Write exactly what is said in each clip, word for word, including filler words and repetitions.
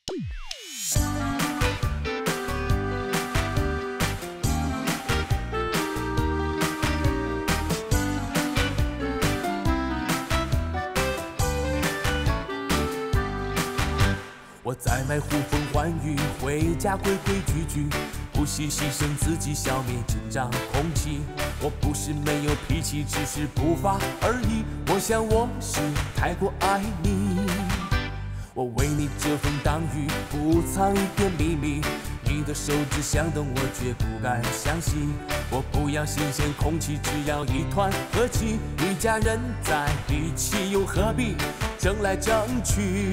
我在卖呼风唤雨，回家规规矩矩，不惜牺牲自己消灭紧张空气。我不是没有脾气，只是不发而已。我想我是太过爱你，我为你遮风挡雨，不藏一点秘密。你的手指相动，我绝不敢相信。我不要新鲜空气，只要一团和气。一家人在一起，又何必争来争去？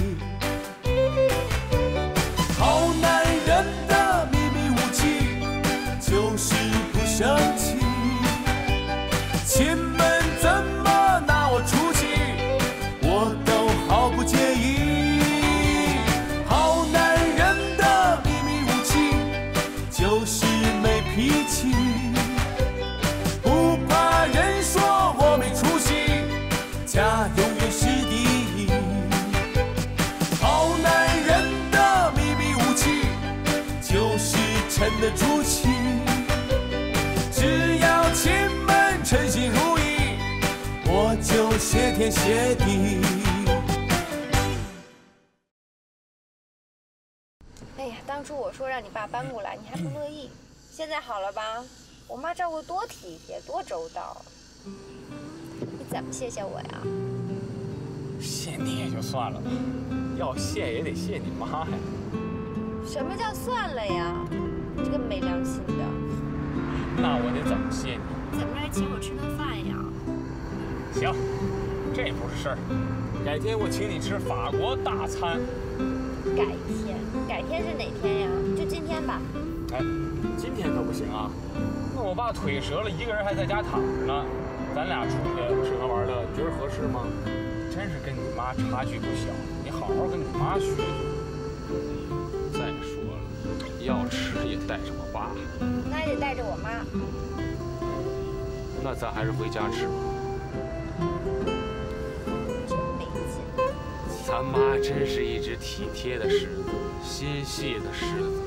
好男人的秘密武器就是不生气。亲们怎么拿我出气，我都毫不介意。好男人的秘密武器就是没脾气，不怕人说我没出息，家永远是第一。好男人的秘密武器就是沉得住气，只要亲们称心如意，我就谢天谢地。 哎呀，当初我说让你爸搬过来，你还不乐意，现在好了吧？我妈照顾多体贴，多周到，你怎么谢谢我呀？ 谢你也就算了吧，要谢也得谢你妈呀。 什么叫算了呀？你这个没良心的！ 那我得怎么谢你？ 怎么来请我吃顿饭呀？ 行，这不是事儿。改天我请你吃法国大餐。 改天？改天是哪天呀？就今天吧。 哎，今天可不行啊！那我爸腿折了，一个人还在家躺着呢，咱俩出去吃喝玩乐，你觉得合适吗？真是跟你妈差距不小，你好好跟你妈学学。再说了，要吃也带着我爸， 那也得带着我妈。 那咱还是回家吃吧。 真没劲。 咱妈真是一只体贴的狮子，心细的狮子。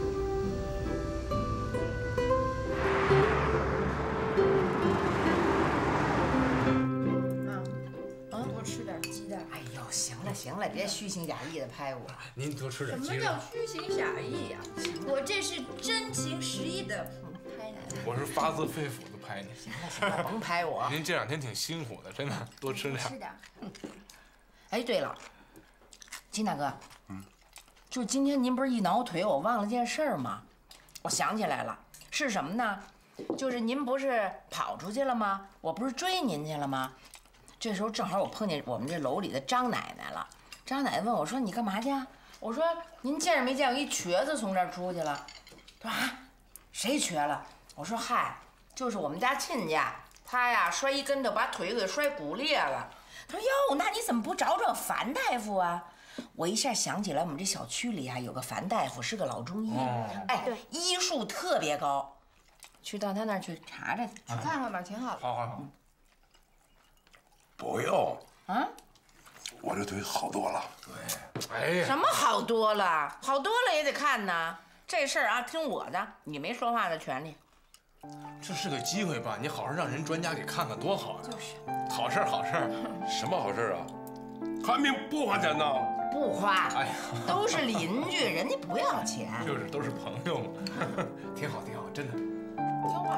行了，别虚情假意的拍我。 您多吃点鸡肉。 什么叫虚情假意呀？我这是真情实意的拍奶奶。 我是发自肺腑的拍你。 行了行了，甭拍我。 您这两天挺辛苦的，真的，多吃点。 吃点。 哎，对了，金大哥，嗯，就今天您不是一挠腿，我忘了件事儿吗？我想起来了，是什么呢？就是您不是跑出去了吗？我不是追您去了吗？这时候正好我碰见我们这楼里的张奶奶了。张奶奶问我说：“你干嘛去？”我说：“您见着没见过一瘸子从这儿出去了？”她说：“啊，谁瘸了？”我说：“嗨，就是我们家亲家，他呀摔一跟头，把腿给摔骨裂了。”她说：“哟，那你怎么不找找樊大夫啊？”我一下想起来，我们这小区里啊有个樊大夫，是个老中医，哦、哎，对，医术特别高，去到他那儿去查查去， 去看看吧，挺好的。 好好好。 不用啊， 我这腿好多了。 对，哎呀， 什么好多了？好多了也得看呢。这事儿啊，听我的，你没说话的权利。 这是个机会吧？你好好让人专家给看看，多好呀！ 就是， 好事好事。 什么好事啊？看病不花钱呢？ 不花。 哎呀， 都是邻居，人家不要钱。 就是，都是朋友嘛，挺好挺好，真的。 听话。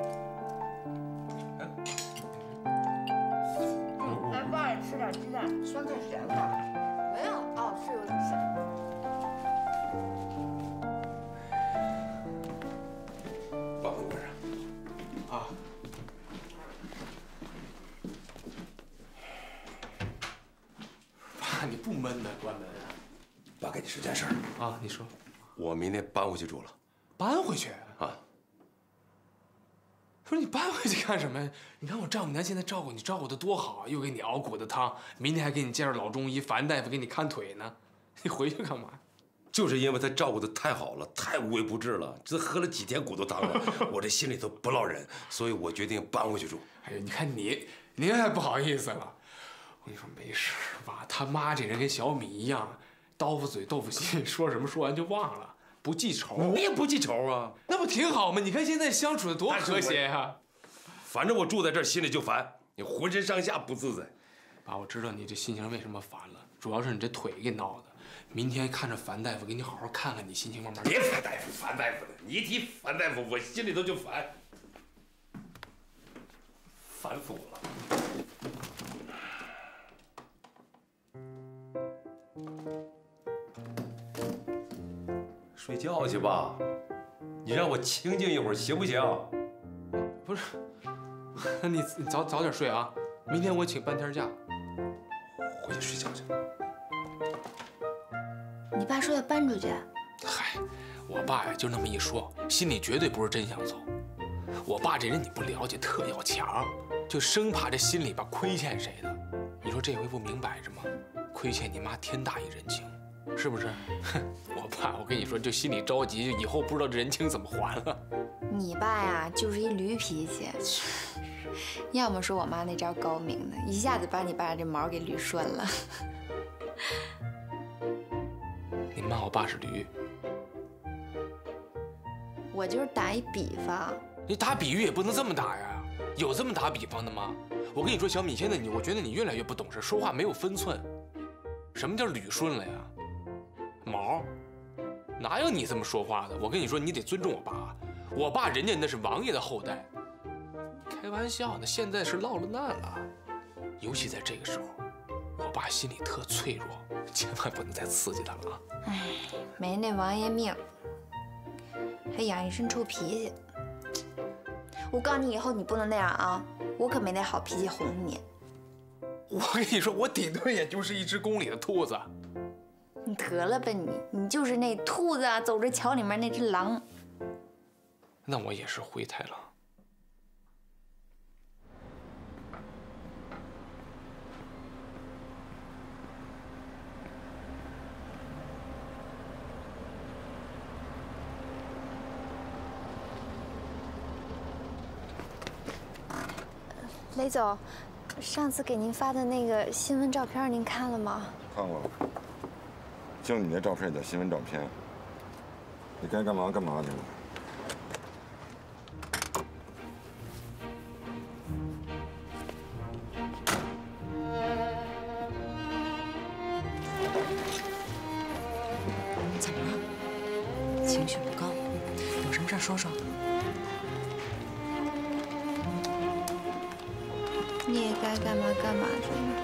来，爸也吃点鸡蛋，酸菜咸的。没有，哦，是有点咸。 帮我关上。 啊。爸，你不闷的，关门啊。 爸给你说件事儿啊，你说。 我明天搬回去住了。 搬回去？ 啊。 不是你搬回去干什么呀？你看我丈母娘现在照顾你，照顾的多好啊，又给你熬骨头汤，明天还给你介绍老中医樊大夫给你看腿呢。你回去干嘛？ 就是因为他照顾的太好了，太无微不至了，这喝了几天骨头汤了，我这心里头不落忍，所以我决定搬回去住。 哎呦，你看你，您还不好意思了。我跟你说没事吧，他妈这人跟小米一样， 刀斧嘴豆腐心，说什么说完就忘了，不记仇。 我也不记仇啊， 那不挺好吗？你看现在相处的多和谐呀！ 反正我住在这儿心里就烦，你浑身上下不自在。 爸，我知道你这心情为什么烦了，主要是你这腿给闹的。明天看着樊大夫，给你好好看看，你心情慢慢。 别樊大夫，樊大夫的，你一提樊大夫，我心里头就烦，烦死我了。睡觉去吧，你让我清静一会儿行不行？ 不是，那你你早早点睡啊，明天我请半天假。 回去睡觉去。 你爸说要搬出去？ 嗨，我爸呀就那么一说，心里绝对不是真想走。我爸这人你不了解，特要强，就生怕这心里边亏欠谁的。你说这回不明摆着吗？亏欠你妈天大一人情，是不是？哼，我爸我跟你说，就心里着急，以后不知道这人情怎么还了。 你爸呀，就是一驴脾气。要么说我妈那招高明呢，一下子把你爸这毛给捋顺了。 你骂我爸是驴？ 我就是打一比方。 你打比喻也不能这么打呀，有这么打比方的吗？我跟你说，小米，现在你，我觉得你越来越不懂事，说话没有分寸。什么叫捋顺了呀？毛，哪有你这么说话的？我跟你说，你得尊重我爸，我爸人家那是王爷的后代。开玩笑呢，现在是落了难了，尤其在这个时候，我爸心里特脆弱，千万不能再刺激他了啊！ 哎，没那王爷命，还养一身臭脾气。我告诉你，以后你不能那样啊！我可没那好脾气哄你。 我跟你说，我顶多也就是一只宫里的兔子。 你得了吧你，你就是那兔子啊，走着桥里面那只狼。 那我也是灰太狼。 雷总，上次给您发的那个新闻照片，您看了吗？ 看了，就你那照片也叫新闻照片。你该干嘛干嘛去了。 怎么了？情绪不高，有什么事说说。 你也该干嘛干嘛去了。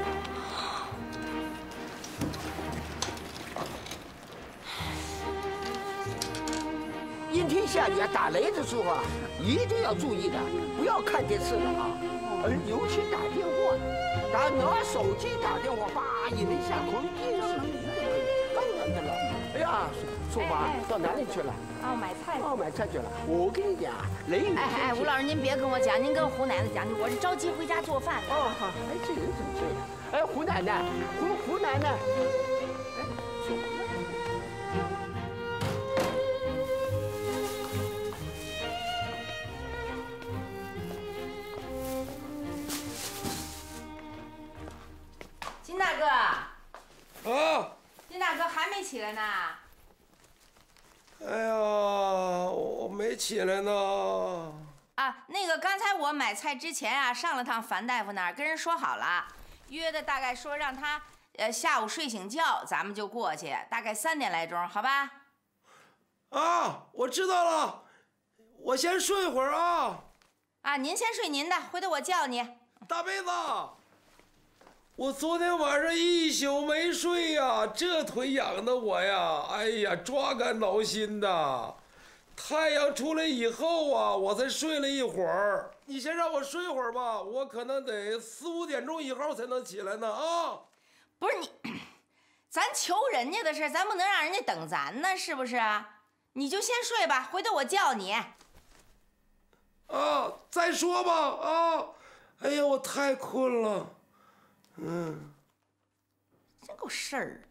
阴天下雨啊，打雷的时候啊，一定要注意的，不要看电视了啊，而尤其打电话，打拿手机打电话，叭一雷下空，电视里当然的了。哎呀，淑华到哪里去了？ 哦，买菜。 哦，买菜去了。我跟你讲，雷雨。 哎哎，吴老师，您别跟我讲，您跟胡奶奶讲，我是着急回家做饭。 哦，好。哎，这人怎么这样？哎，胡奶奶，胡胡奶奶。哎，说话。 金大哥。 啊。 金大哥还没起来呢。 哎呀，我没起来呢。 啊，那个刚才我买菜之前啊，上了趟樊大夫那儿，跟人说好了，约的大概说让他呃下午睡醒觉，咱们就过去，大概三点来钟，好吧？ 啊，我知道了，我先睡会儿啊。 啊，您先睡您的，回头我叫你。 大妹子，我昨天晚上一宿没睡呀，这腿痒的我呀，哎呀，抓肝挠心的。太阳出来以后啊，我才睡了一会儿。你先让我睡会儿吧，我可能得四五点钟以后才能起来呢啊。 不是你，咱求人家的事，咱不能让人家等咱呢，是不是啊？你就先睡吧，回头我叫你。 啊，再说吧啊！哎呀，我太困了。嗯， 真够事儿。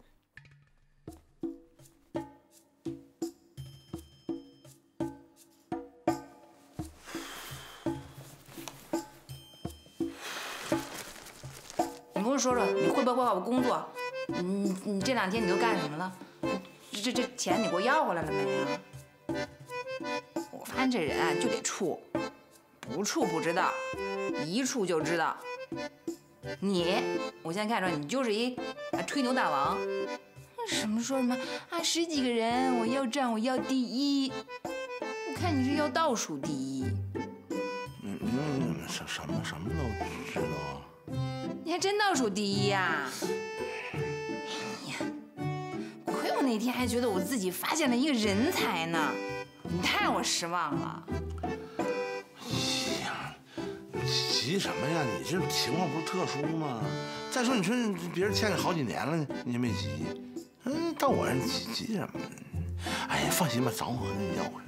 你跟我说说，你会不会好好工作？ 你你这两天你都干什么了？这这这钱你给我要回来了没啊？我发现这人啊就得处，不处不知道，一处就知道。你，我现在看出来你就是一吹牛大王。什么说什么啊？十几个人，我要账，我要第一。我看你是要倒数第一。 嗯嗯，什什么什么都知道。 你还真倒数第一呀？哎呀，亏我那天还觉得我自己发现了一个人才呢，你太让我失望了。 哎呀，急什么呀？你这情况不是特殊吗？再说你说别人欠你好几年了，你也没急。嗯，到我这急急什么呢？哎呀，放心吧，早晚给你要回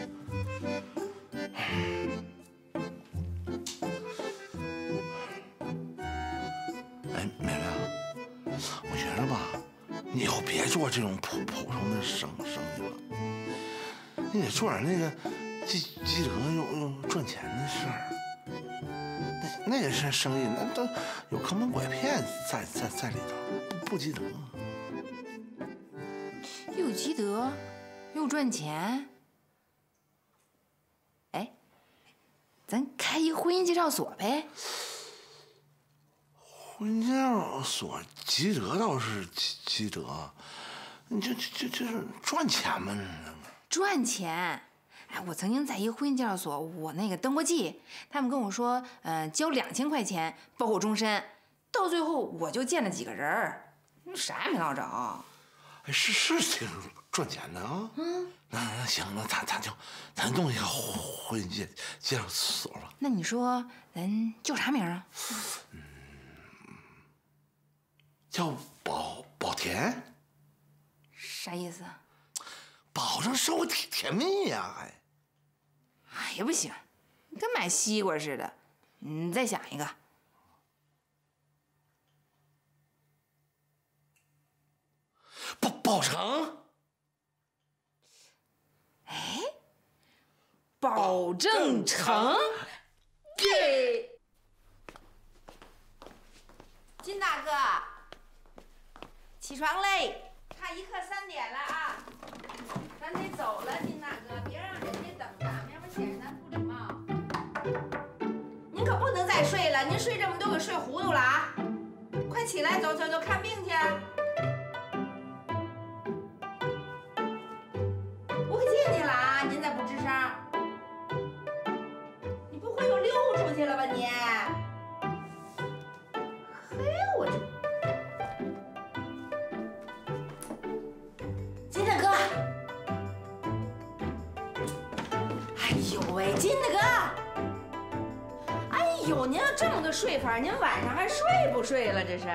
来。哎，美美，我觉着吧，你以后别做这种普普通的生生意了，你得做点那个积积德又又赚钱的事儿。那那个是生意，那都有坑蒙拐骗在在在里头，不不积德。 又积德，又赚钱。哎，咱开一婚姻介绍所呗。 婚姻介绍所积德倒是积积德，你这这这是赚钱吗？ 赚钱。哎，我曾经在一个婚姻介绍所，我那个登过记，他们跟我说，嗯、呃，交两千块钱包括终身，到最后我就见了几个人儿，啥也没捞着。 哎，是是挺赚钱的啊。嗯，那那行，那咱咱就咱弄一个婚姻介介绍所吧。 那你说咱叫啥名啊？ 嗯，叫保保田。 啥意思？ 保证生活甜甜蜜呀，还。 哎呀，不行，跟买西瓜似的。你再想一个。 保保成。 哎，保证成。耶！金大哥，起床嘞！看一刻三点了啊，咱得走了，金大哥，别让人家等咱们，要不显得咱不礼貌。您可不能再睡了，您睡这么多给睡糊涂了啊！快起来，走走走，看病去。我可见你了啊！您再不吱声，你不会又溜出去了吧你？嘿，我这。金大哥，哎呦喂，金大哥，哎呦，您要这么个睡法，您晚上还睡不睡了？这是，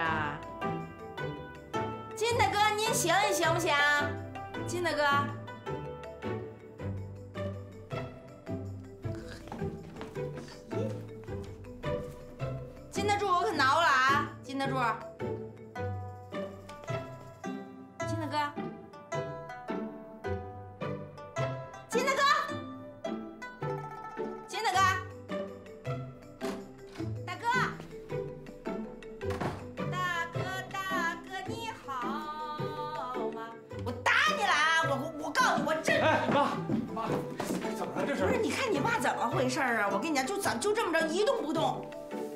金大哥，您醒一行不行？金大哥，金大柱，我可挠了啊，金大柱，金大哥。金大哥，金大哥，大哥，大哥，大哥，你好吗？我打你了啊！我我告诉你，我真…… 哎，妈妈，怎么了这是？ 不是，你看你爸怎么回事啊？我跟你讲，就怎就这么着一动不动。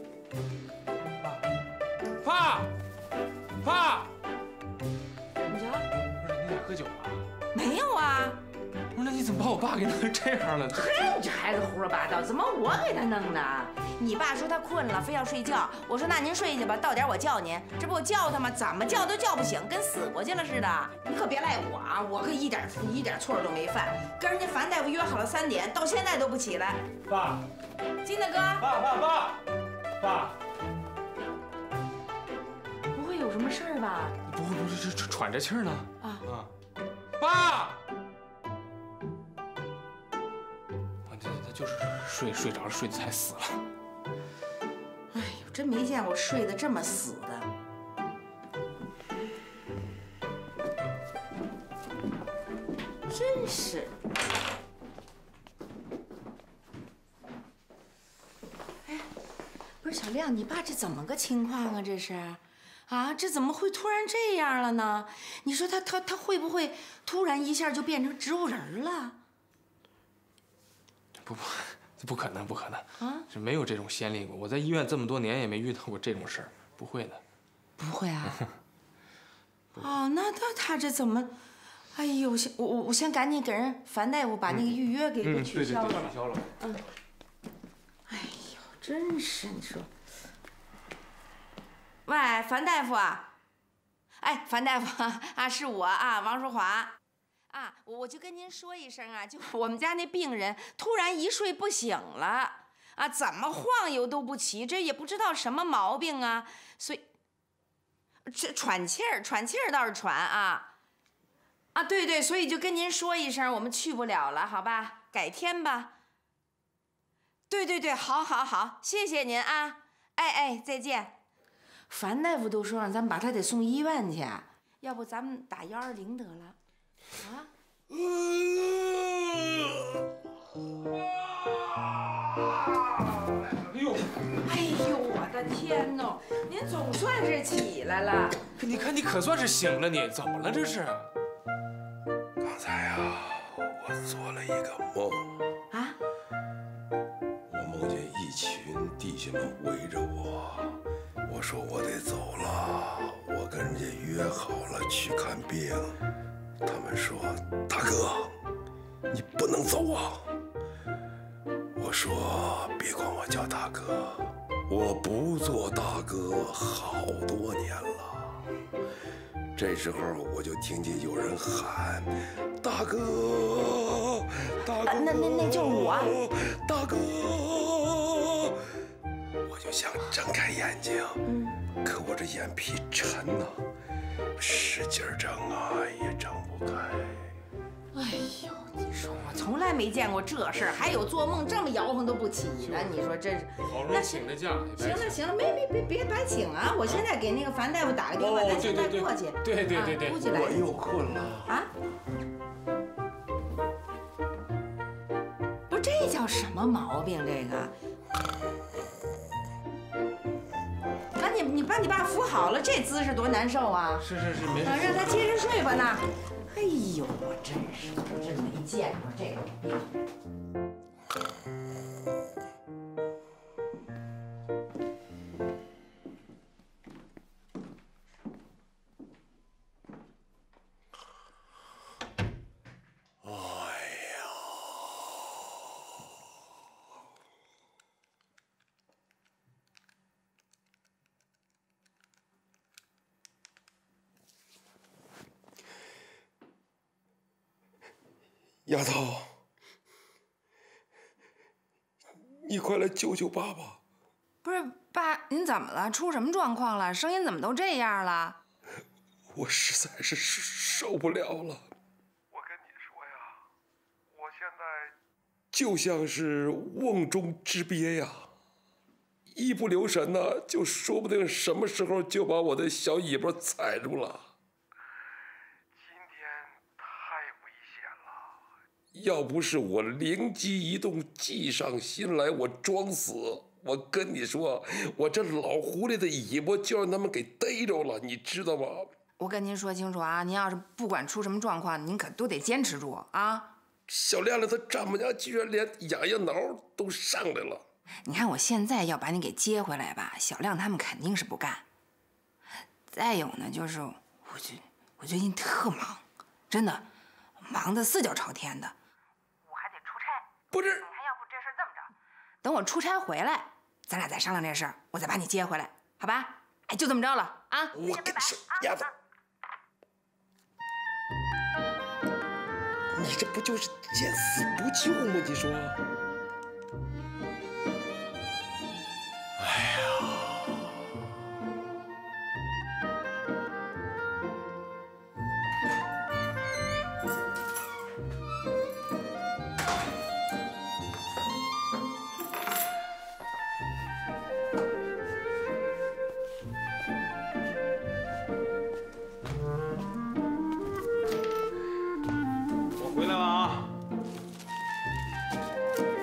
爸，爸， 你瞧， 不是你俩喝酒了？ 没有啊。 不是，那你怎么把我爸给弄成这样了？ 嘿，你这孩子胡说八道，怎么我给他弄的？你爸说他困了，非要睡觉。我说那您睡去吧，到点我叫您。这不我叫他吗？怎么叫都叫不醒，跟死过去了似的。你可别赖我啊，我可一点一点错都没犯。跟人家樊大夫约好了三点，到现在都不起来。 爸， 金大哥， 爸爸爸爸， 不会有什么事儿吧？ 不会不是这喘着气儿呢？ 啊啊，爸。他就是睡睡着了，睡得才死了。 哎呦，真没见过睡得这么死的。真是。哎，不是小亮，你爸这怎么个情况啊？这是， 啊，这怎么会突然这样了呢？你说他他他会不会突然一下就变成植物人了？ 不不，这不可能，不可能啊！ 是没有这种先例过。我在医院这么多年也没遇到过这种事儿，不会的。 不会啊。哦，那那他这怎么？哎呦，先我我我先赶紧给人樊大夫把那个预约给给取消了吧。 取消了。 嗯。哎呦，真是你说。喂，樊大夫啊！哎，樊大夫啊，是我啊，王淑华。啊，我我就跟您说一声啊，就我们家那病人突然一睡不醒了，啊，怎么晃悠都不起，这也不知道什么毛病啊，所以这喘气儿，喘气儿倒是喘啊，啊，对对，所以就跟您说一声，我们去不了了，好吧，改天吧。对对对，好，好，好，谢谢您啊，哎哎，再见。樊大夫都说让咱们把他得送医院去，要不咱们打幺二零得了。啊！ 哎呦！ 哎呦，我的天哪！您总算是起来了。 你看，你可算是醒了，你怎么了？这是？ 刚才呀、啊，我做了一个梦。 啊？ 我梦见一群弟兄们围着我，我说我得走了，我跟人家约好了去看病。他们说：“大哥，你不能走啊！”我说：“别管我叫大哥，我不做大哥好多年了。”这时候我就听见有人喊：“大哥，大哥！” 那那那就是我， 大哥！我就想睁开眼睛，可我这眼皮沉呐、啊，使劲睁啊也睁不开。 哎呦，你说我从来没见过这事儿，还有做梦这么摇晃都不起的，你说真是。 好容易请的假， 行了行了，没别别别白请啊！我现在给那个樊大夫打个电话，咱现在过去。 对对对对， 估计来。 我又困了啊！不是这叫什么毛病？这个。赶紧你把你爸扶好了，这姿势多难受啊！ 是是是，没事。 啊，让他接着睡吧那。哎呦，我真是真没见过这种病。 丫头，你快来救救爸爸！ 不是爸，您怎么了？出什么状况了？声音怎么都这样了？ 我实在是受不了了。我跟你说呀，我现在就像是瓮中之鳖呀，一不留神呢，就说不定什么时候就把我的小尾巴踩住了。要不是我灵机一动，计上心来，我装死，我跟你说，我这老狐狸的尾巴就让他们给逮着了，你知道吗？ 我跟您说清楚啊，您要是不管出什么状况，您可都得坚持住啊！ 小亮亮他丈母娘居然连痒痒挠都上来了。 你看我现在要把你给接回来吧，小亮他们肯定是不干。再有呢，就是我最我最近特忙，真的忙得四脚朝天的。 不是， 你看，要不这事儿这么着，等我出差回来，咱俩再商量这事儿，我再把你接回来，好吧？哎，就这么着了啊！ 我跟你说，丫头，你这不就是见死不救吗？你说？哎呀！ 回来了啊！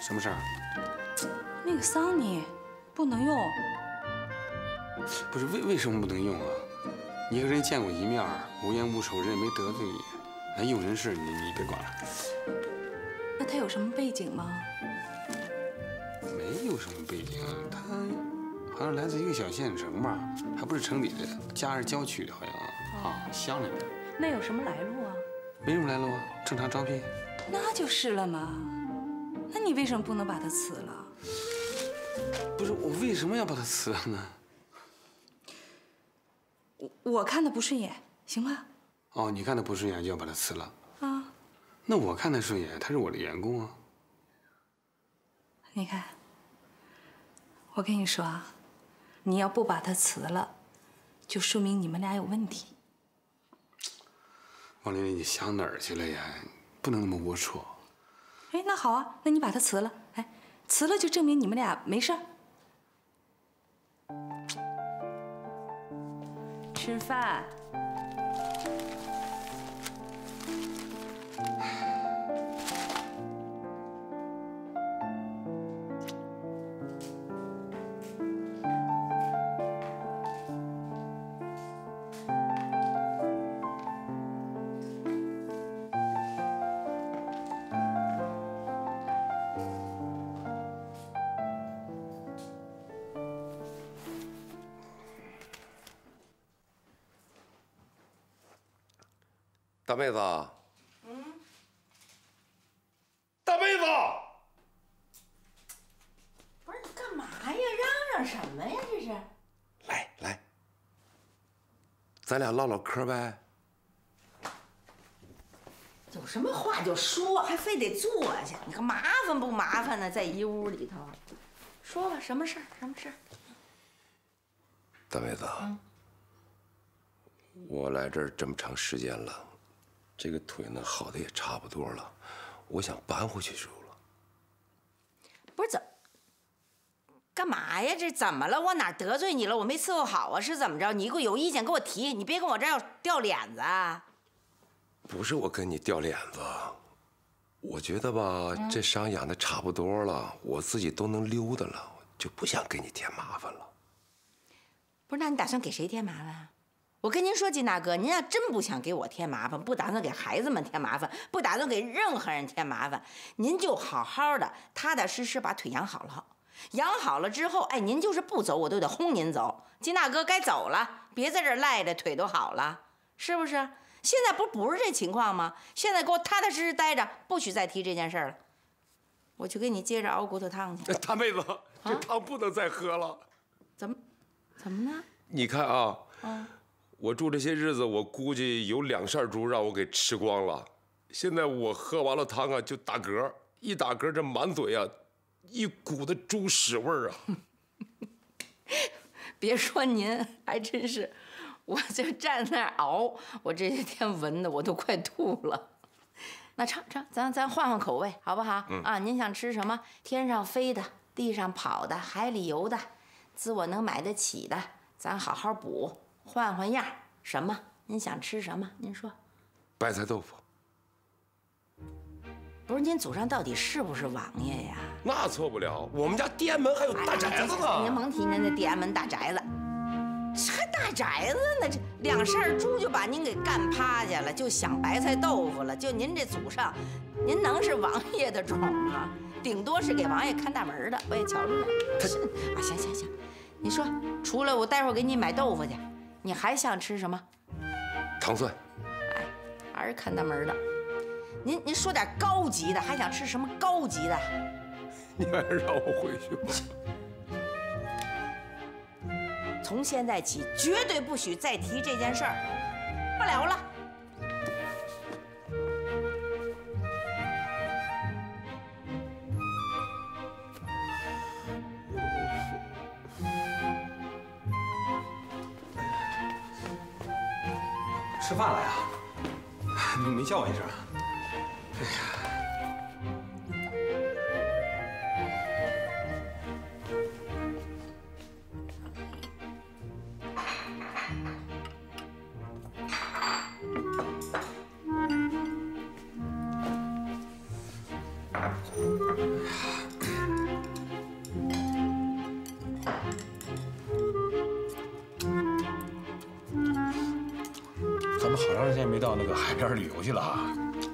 什么事儿？ 那个桑尼不能用。 不是为为什么不能用啊？你和人见过一面，无冤无仇，人也没得罪你，哎，有人事你你别管了。 那他有什么背景吗？ 没有什么背景，他好像来自一个小县城吧，还不是城里的，家是郊区的，好像啊，乡里的。 那有什么来路啊？ 没什么来路啊，正常招聘。 那就是了嘛。那你为什么不能把他辞了？ 不是我为什么要把他辞了呢？ 我我看他不顺眼，行吧？ 哦，你看他不顺眼就要把他辞了啊？ 那我看他顺眼，他是我的员工啊。 你看，我跟你说啊，你要不把他辞了，就说明你们俩有问题。 王琳琳，你想哪儿去了呀？不能那么龌龊。 哎，那好啊，那你把他辞了，哎，辞了就证明你们俩没事儿。吃饭。 大妹子，嗯，大妹子， 不是你干嘛呀？嚷嚷什么呀？这是？ 来来，咱俩唠唠嗑呗。 有什么话就说，还非得坐下？你看麻烦不麻烦呢？在一屋里头，说吧，什么事儿？什么事儿？ 大妹子， 嗯， 我来这儿这么长时间了。这个腿呢，好的也差不多了，我想搬回去住了。 不是怎，干嘛呀？这怎么了？我哪得罪你了？我没伺候好啊？是怎么着？你给我有意见给我提，你别跟我这儿掉脸子啊！ 不是我跟你掉脸子，我觉得吧，嗯、这伤养的差不多了，我自己都能溜达了，就不想给你添麻烦了。 不是，那你打算给谁添麻烦啊？我跟您说，金大哥，您要真不想给我添麻烦，不打算给孩子们添麻烦，不打算给任何人添麻烦，您就好好的、踏踏实实把腿养好了。养好了之后，哎，您就是不走，我都得轰您走。金大哥该走了，别在这儿赖着，腿都好了，是不是？现在不不是这情况吗？现在给我踏踏实实待着，不许再提这件事了。我去给你接着熬骨头汤去。 大妹子，这汤不能再喝了。 啊、怎么？怎么呢？ 你看啊。 啊。 我住这些日子，我估计有两扇猪让我给吃光了。现在我喝完了汤啊，就打嗝，一打嗝这满嘴啊，一股的猪屎味儿啊。 别说您，还真是，我就站那儿熬，我这些天闻的我都快吐了。那成成，咱咱换换口味好不好？嗯、啊，您想吃什么？天上飞的，地上跑的，海里游的，自我能买得起的，咱好好补。换换样，什么？您想吃什么？您说。 白菜豆腐。 不是，您祖上到底是不是王爷呀？ 那错不了，我们家地安门还有大宅子呢。 哎、您甭提您那地安门大宅子，还大宅子呢？这两扇猪就把您给干趴下了，就想白菜豆腐了。就您这祖上，您能是王爷的种吗？顶多是给王爷看大门的。我也瞧出来。啊，行行行，你说，除了我待会儿给你买豆腐去。你还想吃什么？ 糖蒜。 哎，还是看大门的。您您说点高级的，还想吃什么高级的？ 你还是让我回去吧。 从现在起，绝对不许再提这件事儿。不聊了。 吃饭了呀？你没叫我一声？哎呀！ 长时间没到那个海边旅游去了啊。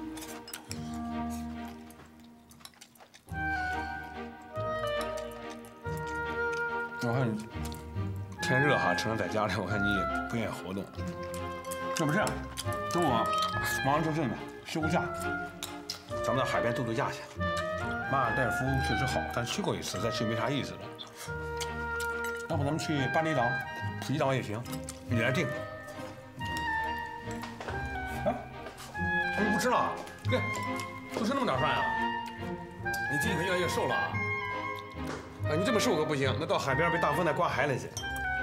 我看你天热哈，成天在家里，我看你也不愿意活动。要不这样，等我忙完这阵子休个假，咱们到海边度度假去。马尔代夫确实好，但去过一次，再去没啥意思了。要不咱们去巴厘岛、普吉岛也行，你来定。哎，你不吃了？对，就吃那么点饭呀？你最近可越来越瘦了啊！啊，你这么瘦可不行，那到海边被大风再刮海里去。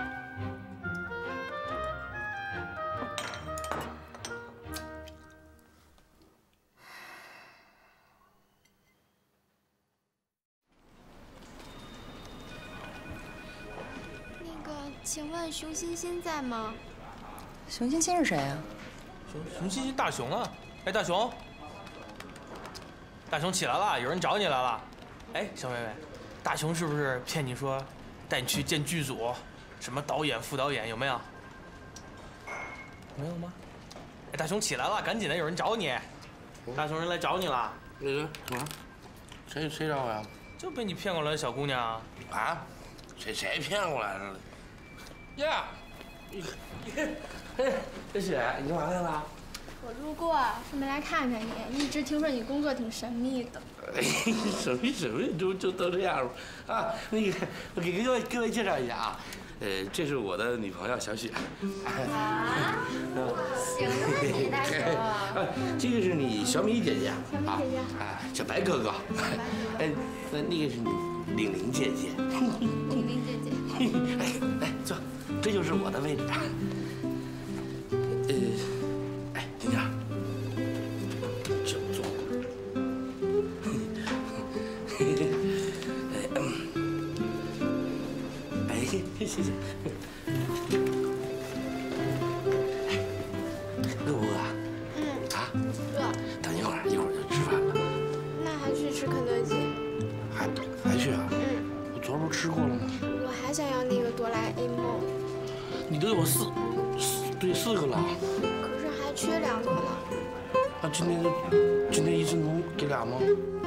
请问熊欣欣在吗？ 熊欣欣是谁啊？ 熊熊欣欣，大熊啊！哎，大熊，大熊起来了，有人找你来了。哎，小妹妹，大熊是不是骗你说带你去见剧组，什么导演、副导演有没有？没有吗？哎，大熊起来了，赶紧的，有人找你。大熊，人来找你了。 那个什么？谁谁找我呀？ 就被你骗过来的小姑娘。 啊？谁谁骗过来的？呀，你你，哎，这雪，你干嘛来了？ 我路过，顺便来看看你。一直听说你工作挺神秘的。 哎，神秘神秘，就就都这样吧。啊，那个，我给各位各位介绍一下啊，呃，这是我的女朋友小雪。 啊？行了你，大熊。 这个是你小米姐姐啊， 小米姐姐。 啊，小白哥哥。哎，那那个是你玲玲姐姐。 玲玲姐姐。 哎，来坐。这就是我的位置。呃，哎，婷婷，就坐。哎，谢谢。饿不饿啊？ 嗯。 啊？ 饿。 等一会儿，一会儿就吃饭了。 那还去吃肯德基？ 还还去啊？ 嗯。 我昨儿不吃过了吗？ 我还想要那个哆啦 A 梦。 你都有四四对四个了， 可是还缺两个呢。 啊，今天今天一次能给俩吗？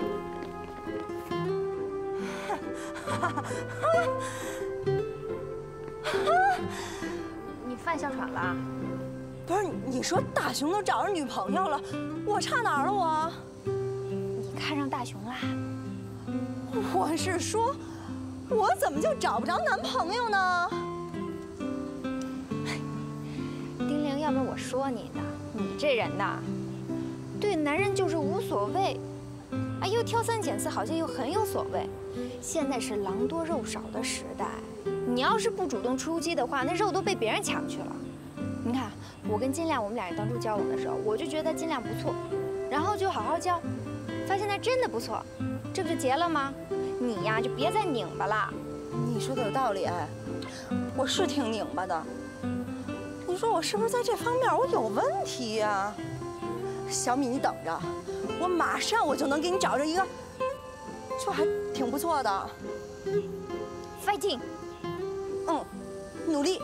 你犯哮喘了？ 不是，你说大熊都找着女朋友了，我差哪儿了我？ 你看上大熊啦？ 我是说，我怎么就找不着男朋友呢？ 丁玲，要不然我说你呢，你这人呐，对男人就是无所谓，哎，又挑三拣四，好像又很有所谓。现在是狼多肉少的时代，你要是不主动出击的话，那肉都被别人抢去了。你看，我跟金亮，我们俩人当初交往的时候，我就觉得金亮不错，然后就好好交，发现他真的不错，这不就结了吗？你呀，就别再拧巴了。 你说的有道理，哎，我是挺拧巴的。你说我是不是在这方面我有问题呀？小米，你等着，我马上我就能给你找着一个，就还挺不错的。 Fighting！ 嗯，努力。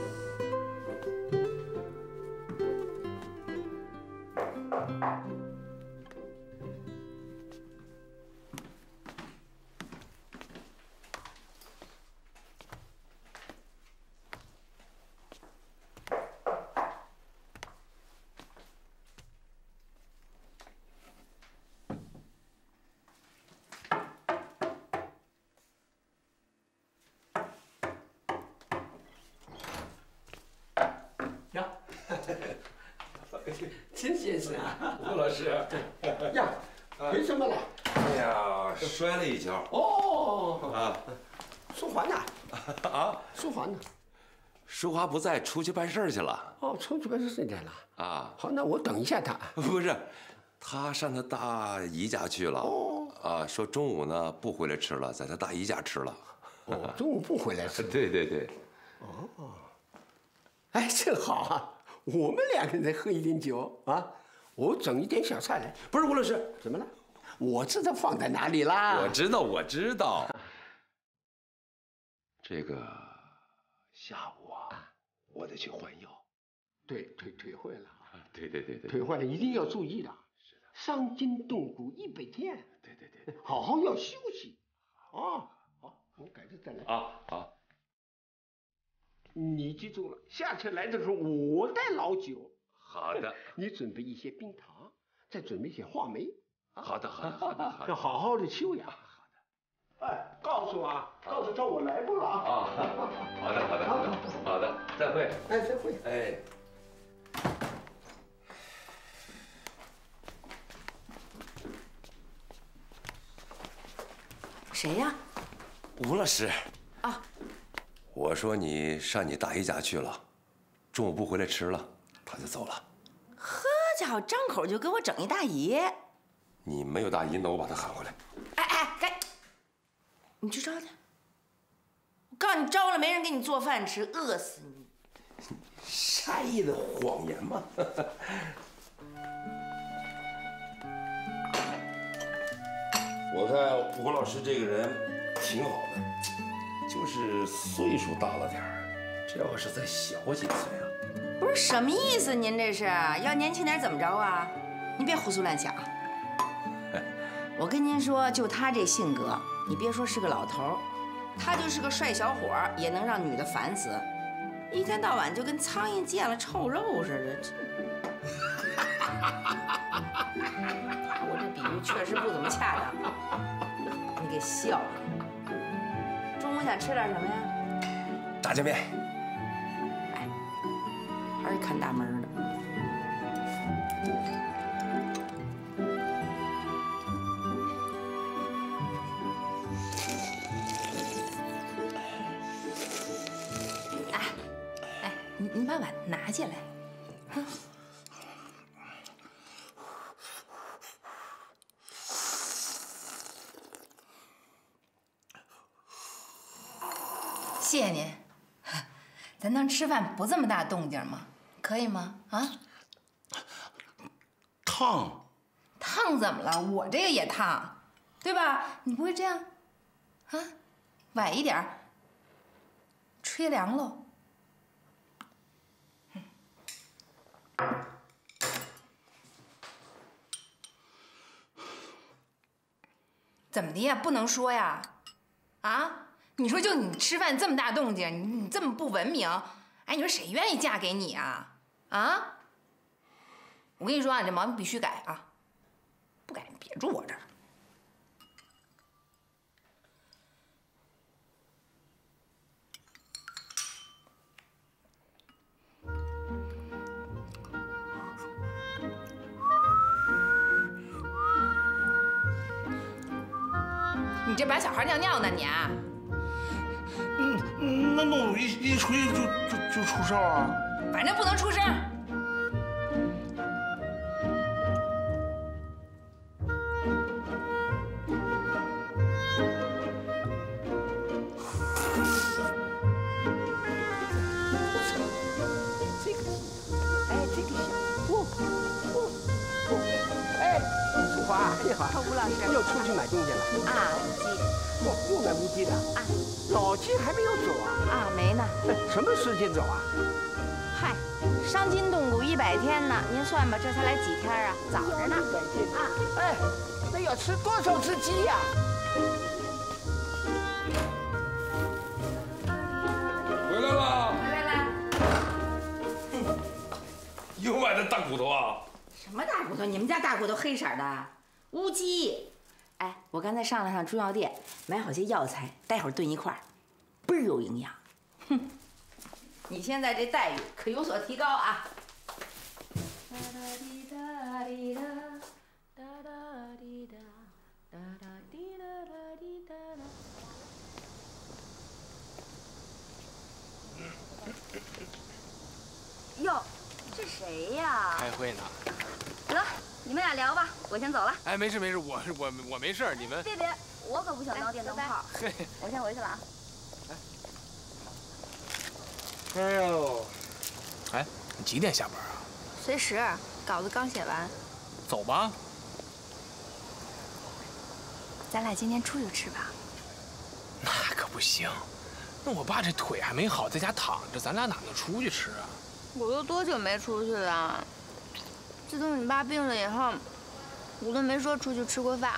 呀，金先生啊， 吴老师， 呀，为什么了？ 哎呀，摔了一跤。 哦， 啊， 淑华呢？ 啊， 淑华呢？ 淑华不在，出去办事去了。 哦，出去办事去了。 啊， 好，那我等一下他。 不是，他上他大姨家去了。哦，啊，说中午呢不回来吃了，在他大姨家吃了。 哦，中午不回来吃。 对对对。 哦。哎，正好啊，我们两个人再喝一点酒啊，我整一点小菜来。不是吴老师，怎么了？我知道放在哪里啦。 我知道，我知道。这个下午啊，我得去换药。 腿腿腿坏了。 对对对对。 腿坏了一定要注意的。是的。伤筋动骨一百天。 对对对。 好好要休息。啊，好，我改日再来。 啊好。 你记住了，下次来的时候我带老酒。 好的。 你准备一些冰糖，再准备一些话梅。 好的好的好的好的。 要好好的休养。好的。哎，告诉啊，告诉他我来过了啊。 啊，好的好的好的好的，再会。 哎，再会。 哎。 谁呀？ 吴老师。 啊。 我说你上你大姨家去了，中午不回来吃了，他就走了。 呵家伙，张口就给我整一大姨。 你没有大姨，那我把她喊回来。 哎哎，该你去招他。我告诉你，招了没人给你做饭吃，饿死你。 善意的谎言嘛。我看吴老师这个人挺好的，就是岁数大了点儿，这要是再小几岁啊。 不是什么意思？您这是要年轻点怎么着啊？你别胡思乱想。我跟您说，就他这性格，你别说是个老头，他就是个帅小伙儿，也能让女的烦死。一天到晚就跟苍蝇见了臭肉似的。这我这比喻确实不怎么恰当，你给笑了。中午想吃点什么呀？ 炸酱面。 哎，还是看大门的。哎，哎，你你把碗拿进来。啊谢谢您，咱能吃饭不这么大动静吗？可以吗？啊？ 烫。 烫怎么了？我这个也烫，对吧？你不会这样，啊？晚一点儿，吹凉喽。怎么的呀？不能说呀？啊？你说就你吃饭这么大动静，你你这么不文明，哎，你说谁愿意嫁给你啊？啊？我跟你说啊，你这毛病必须改啊！不改你别住我这儿。你这把小孩尿尿呢你啊？ 嗯，那那我一一吹就就就出哨啊？ 反正不能出声。 这个，哎，这个香，哦哦哦，哎，淑华，你好， 吴老师又出去买东西了啊？无鸡， 哦，又买无鸡的啊？老鸡还没有走啊？ 啊，没呢。 什么时间走啊？ 嗨，伤筋动骨一百天呢，您算吧，这才来几天啊？早着呢。 一百天啊！哎，那要吃多少只鸡呀？ 回来了。 回来了。 又买的大骨头啊？ 什么大骨头？你们家大骨头黑色的？乌鸡。哎，我刚才上了趟中药店，买好些药材，待会儿炖一块儿，倍儿有营养。哼，你现在这待遇可有所提高啊！ 哟，这谁呀？ 开会呢。 得，你们俩聊吧，我先走了。 哎，没事没事，我我我没事，你们别别，我可不想当电灯泡。 嘿， 我先回去了啊。 哎呦， 哎，你几点下班啊？ 随时，稿子刚写完。 走吧。 咱俩今天出去吃吧。 那可不行，那我爸这腿还没好，在家躺着，咱俩哪能出去吃啊？ 我都多久没出去了？自从你爸病了以后，我都没说出去吃过饭。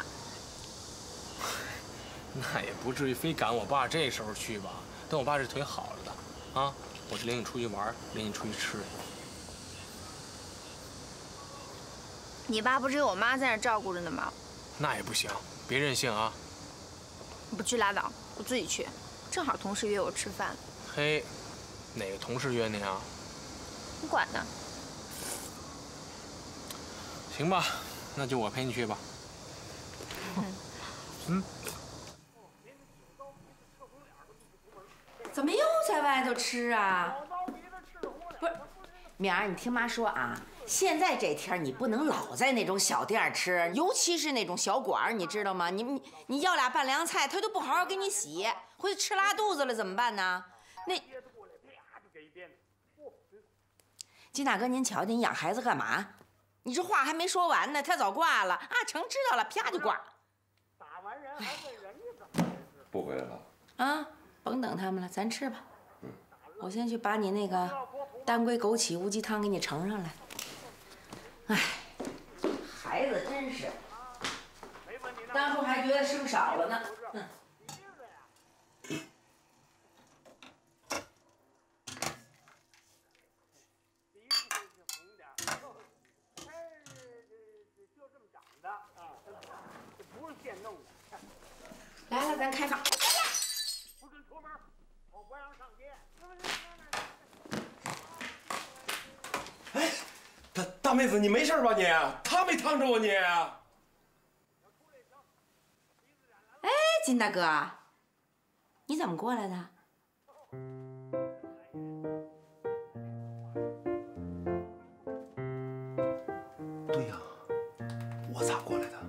那也不至于非赶我爸这时候去吧？等我爸这腿好了的，啊，我就领你出去玩，领你出去吃。 你爸不是有我妈在那照顾着呢吗？ 那也不行，别任性啊！ 你不去拉倒，我自己去。正好同事约我吃饭。 嘿，哪个同事约你啊？ 你管呢？ 行吧，那就我陪你去吧。嗯。 怎么又在外头吃啊？不是，明儿，你听妈说啊，现在这天你不能老在那种小店吃，尤其是那种小馆，你知道吗？你你你要俩拌凉菜，他都不好好给你洗，回去吃拉肚子了怎么办呢？那金大哥，您瞧瞧，你养孩子干嘛？你这话还没说完呢，他早挂了啊！成，知道了，啪就挂。 不回来了啊？甭等他们了，咱吃吧。嗯，我先去把你那个当归枸杞乌鸡汤给你盛上来。哎，孩子真是，当初还觉得生少了呢。嗯。来了，咱开放。 哎，大大妹子，你没事吧你？烫没烫着我你？ 哎，金大哥，你怎么过来的？ 对呀，我咋过来的？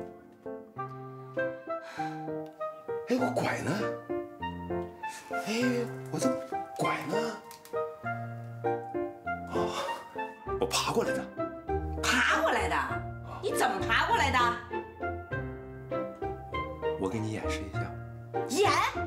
哎，我拐呢？哎，我怎么拐呢？哦，我爬过来的。 爬过来的？你怎么爬过来的？ 我给你演示一下。 演？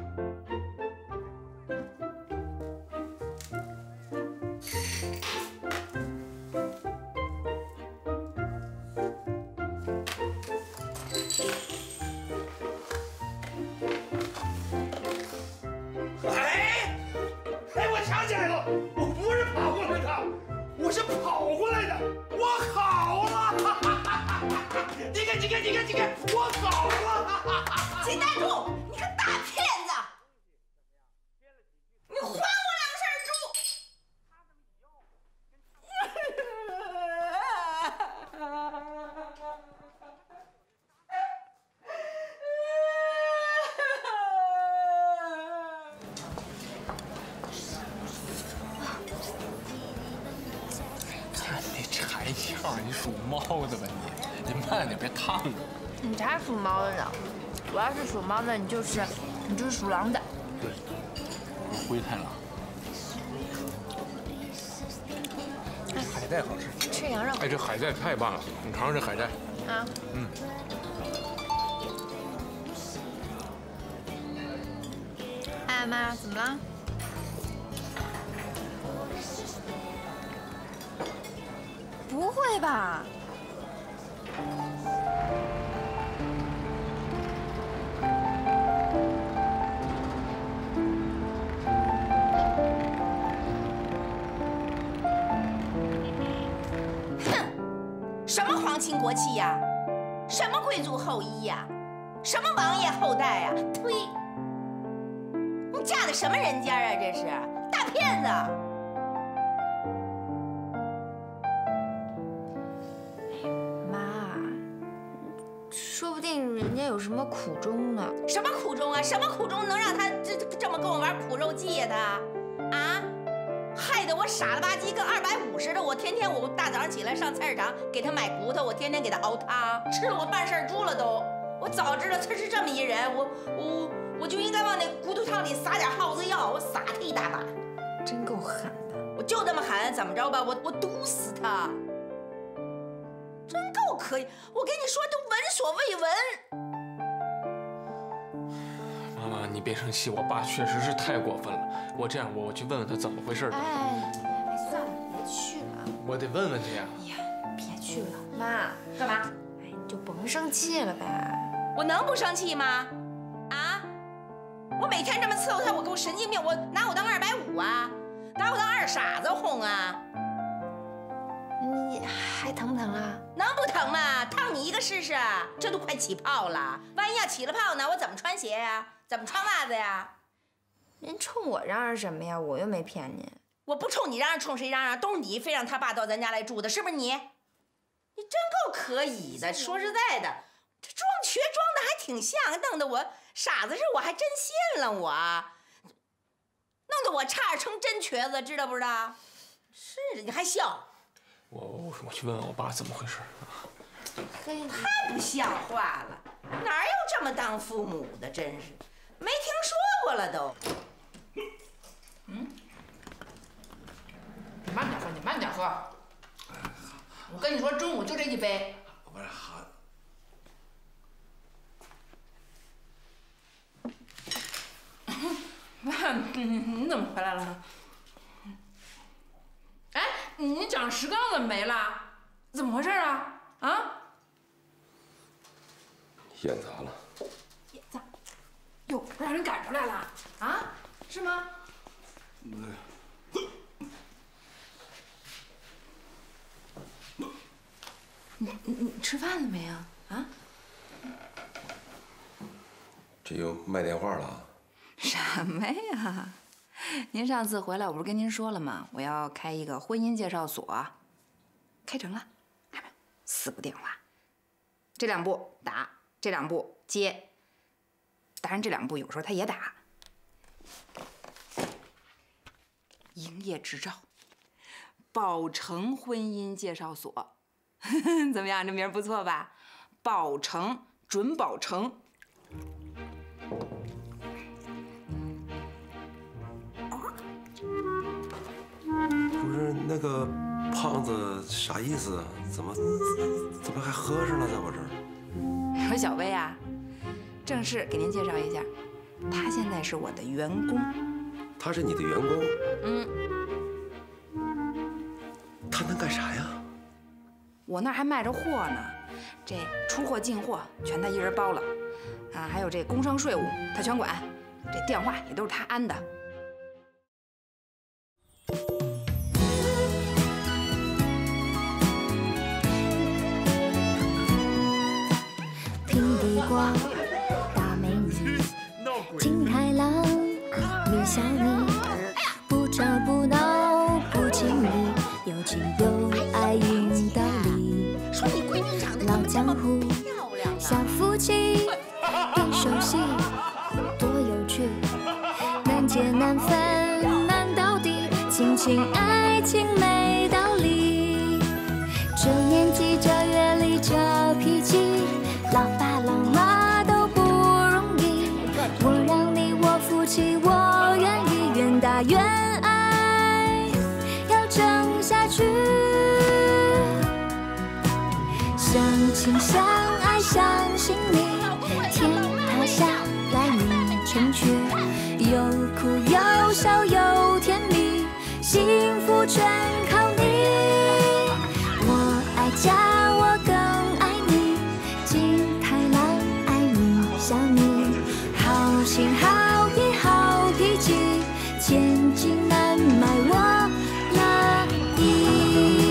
你属猫的吧你？你慢点，别烫着。 你才属猫的呢！我要是属猫的，你就是你就是属狼的。 对，我是灰太狼。海带好吃。 吃羊肉。 哎，这海带太棒了！你尝尝这海带。 啊。 嗯。 哎妈，怎么了？不会吧？ 哼，什么皇亲国戚呀？什么贵族后裔呀？什么王爷后代呀？呸！你嫁的什么人家啊？这是大骗子！ 人家有什么苦衷呢？ 什么苦衷啊？什么苦衷能让他这这么跟我玩苦肉计呀？他啊，害得我傻了吧唧，跟二百五似的。我天天我大早上起来上菜市场给他买骨头，我天天给他熬汤，吃了我半身猪了都。我早知道他是这么一人，我我我就应该往那骨头汤里撒点耗子药，我撒他一大把。 真够狠的！ 我就这么狠，怎么着吧？我我毒死他。真够可以！我跟你说，都闻所未闻。 妈妈，你别生气，我爸确实是太过分了。我这样，我我去问问他怎么回事。 哎，哎，算了，别我得问问他呀。 哎呀，别去了， 妈， 干嘛？ 哎，你就甭生气了呗。 我能不生气吗？啊！我每天这么伺候他，我给我神经病！我拿我当二百五啊？拿我当二傻子哄啊？ 你还疼不疼啊？ 能不疼吗？烫你一个试试！这都快起泡了，万一要起了泡呢？我怎么穿鞋呀？怎么穿袜子呀？ 您冲我嚷嚷什么呀？我又没骗您。 我不冲你嚷嚷，冲谁嚷嚷？都是你非让他爸到咱家来住的，是不是你？你真够可以的。说实在的，这装瘸装的还挺像，弄得我傻子似的，我还真信了我，弄得我差点成真瘸子，知道不知道？是的，你还笑。 我我我去问问我爸怎么回事。 嘿，太不像话了，哪有这么当父母的？真是，没听说过了都。嗯， 你慢点喝，你慢点喝。我跟你说，中午就这一杯。 不是好。 妈，你怎么回来了？哎，你长石膏怎么没了？怎么回事啊？啊？ 眼砸了。 眼砸？哟，让人赶出来了啊？是吗？你你你吃饭了没啊？啊？ 这又卖电话了？ 什么呀？您上次回来，我不是跟您说了吗？我要开一个婚姻介绍所，开成了，看没有？四个电话，这两步打，这两步接。当然，这两步有时候他也打。营业执照，宝成婚姻介绍所。怎么样？这名儿不错吧？宝成，准宝成。 不是那个胖子啥意思啊？怎么怎么还喝上了在我这儿？ 说小薇啊，正式给您介绍一下，他现在是我的员工。 他是你的员工？ 嗯。 他能干啥呀？ 我那儿还卖着货呢，这出货进货全他一人包了，啊，还有这工商税务他全管，这电话也都是他安的。 平地瓜，大美女，金太郎，李小妮，不吵不闹不亲密，有情有爱硬道理。老江湖，小夫妻，别熟悉，多有趣，难解难分难到底，亲情爱情没道理。这年纪这阅历这脾气，老爸老妈都不容易。我让你我夫妻，我愿意，愿打愿爱，要撑下去。相亲相爱相信你，天塌下来你成全，有哭有笑有甜蜜，幸福全靠你。我爱家我更爱你，金太郎爱你小妮，好心好意好脾气，千金难买我乐意。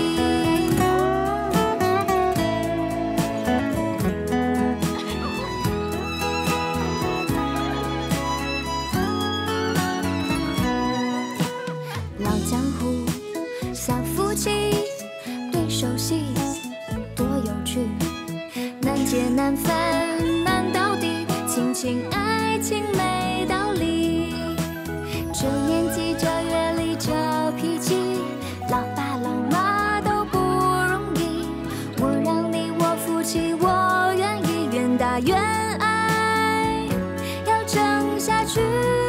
老江湖，小夫妻，对手戏，多有趣，难解难分难到底，亲情爱情没道理。这年纪这阅历这脾气，老爸老妈都不容易。我让你我夫妻，我愿意，愿打愿爱，要撑下去。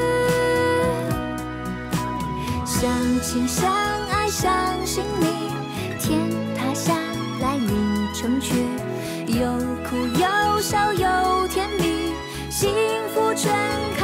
相亲相爱相信你，天塌下来你成全，有哭有笑有甜蜜，幸福全